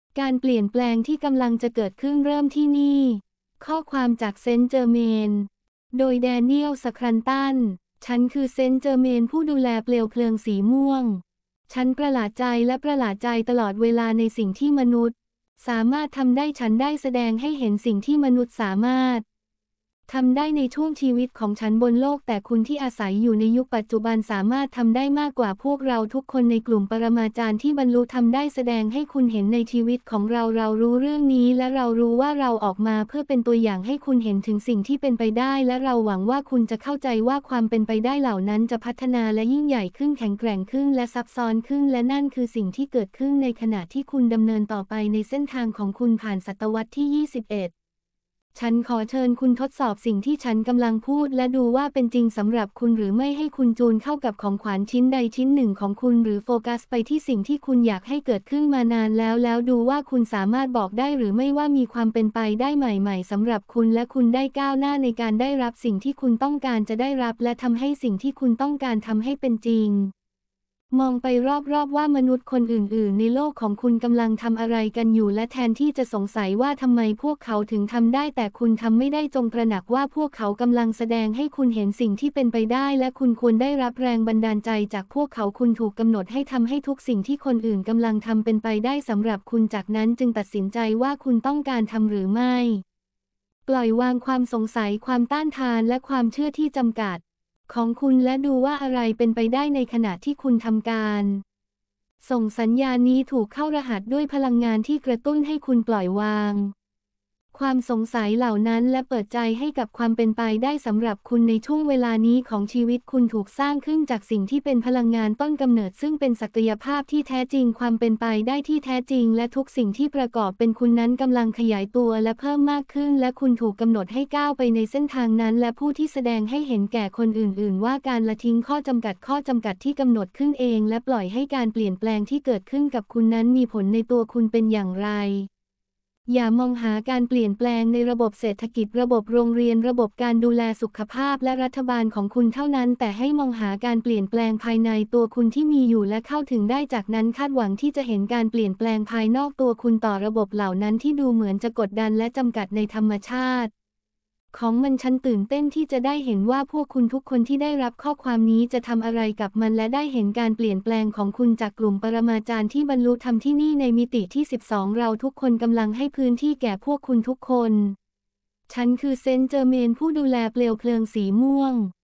การเปลี่ยนแปลงที่กำลังจะเกิดขึ้นเริ่มที่นี่ ข้อความจากเซนต์เจอร์เมนโดยแดเนียล สครันตันฉันคือเซนต์เจอร์เมนผู้ดูแลเปลวเพลิงสีม่วงฉันประหลาดใจและประหลาดใจตลอดเวลาในสิ่งที่มนุษย์สามารถทำได้ฉันได้แสดงให้เห็นสิ่งที่มนุษย์สามารถทำได้ในช่วงชีวิตของฉันบนโลกแต่คุณที่อาศัยอยู่ในยุคปัจจุบันสามารถทำได้มากกว่าพวกเราทุกคนในกลุ่มปรมาจารย์ที่บรรลุทำได้แสดงให้คุณเห็นในชีวิตของเรารู้เรื่องนี้และเรารู้ว่าเราออกมาเพื่อเป็นตัวอย่างให้คุณเห็นถึงสิ่งที่เป็นไปได้และเราหวังว่าคุณจะเข้าใจว่าความเป็นไปได้เหล่านั้นจะพัฒนาและยิ่งใหญ่ขึ้นแข็งแกร่งขึ้นและซับซ้อนขึ้นและนั่นคือสิ่งที่เกิดขึ้นในขณะที่คุณดำเนินต่อไปในเส้นทางของคุณผ่านศตวรรษที่ 21ฉันขอเชิญคุณทดสอบสิ่งที่ฉันกำลังพูดและดูว่าเป็นจริงสำหรับคุณหรือไม่ให้คุณจูนเข้ากับของขวัญชิ้นใดชิ้นหนึ่งของคุณหรือโฟกัสไปที่สิ่งที่คุณอยากให้เกิดขึ้นมานานแล้วดูว่าคุณสามารถบอกได้หรือไม่ว่ามีความเป็นไปได้ใหม่ๆสำหรับคุณและคุณได้ก้าวหน้าในการได้รับสิ่งที่คุณต้องการจะได้รับและทำให้สิ่งที่คุณต้องการทำให้เป็นจริงมองไปรอบๆว่ามนุษย์คนอื่นๆในโลกของคุณกำลังทำอะไรกันอยู่และแทนที่จะสงสัยว่าทำไมพวกเขาถึงทำได้แต่คุณทำไม่ได้จงตระหนักว่าพวกเขากำลังแสดงให้คุณเห็นสิ่งที่เป็นไปได้และคุณควรได้รับแรงบันดาลใจจากพวกเขาคุณถูกกำหนดให้ทำให้ทุกสิ่งที่คนอื่นกำลังทำเป็นไปได้สำหรับคุณจากนั้นจึงตัดสินใจว่าคุณต้องการทำหรือไม่ปล่อยวางความสงสัยความต้านทานและความเชื่อที่จำกัดของคุณและดูว่าอะไรเป็นไปได้ในขณะที่คุณทำการส่งสัญญาณนี้ถูกเข้ารหัสด้วยพลังงานที่กระตุ้นให้คุณปล่อยวางความสงสัยเหล่านั้นและเปิดใจให้กับความเป็นไปได้สำหรับคุณในช่วงเวลานี้ของชีวิตคุณถูกสร้างขึ้นจากสิ่งที่เป็นพลังงานต้นกำเนิดซึ่งเป็นศักยภาพที่แท้จริงความเป็นไปได้ที่แท้จริงและทุกสิ่งที่ประกอบเป็นคุณนั้นกำลังขยายตัวและเพิ่มมากขึ้นและคุณถูกกำหนดให้ก้าวไปในเส้นทางนั้นและผู้ที่แสดงให้เห็นแก่คนอื่นๆว่าการละทิ้งข้อจำกัดที่กำหนดขึ้นเองและปล่อยให้การเปลี่ยนแปลงที่เกิดขึ้นกับคุณนั้นมีผลในตัวคุณเป็นอย่างไรอย่ามองหาการเปลี่ยนแปลงในระบบเศรษฐกิจระบบโรงเรียนระบบการดูแลสุขภาพและรัฐบาลของคุณเท่านั้นแต่ให้มองหาการเปลี่ยนแปลงภายในตัวคุณที่มีอยู่และเข้าถึงได้จากนั้นคาดหวังที่จะเห็นการเปลี่ยนแปลงภายนอกตัวคุณต่อระบบเหล่านั้นที่ดูเหมือนจะกดดันและจำกัดในธรรมชาติของมันฉันตื่นเต้นที่จะได้เห็นว่าพวกคุณทุกคนที่ได้รับข้อความนี้จะทำอะไรกับมันและได้เห็นการเปลี่ยนแปลงของคุณจากกลุ่มปรมาจารย์ที่บรรลุธรรมที่นี่ในมิติที่ 12เราทุกคนกำลังให้พื้นที่แก่พวกคุณทุกคนฉันคือเซนต์เจอร์เมนผู้ดูแลเปลวเพลิงสีม่วง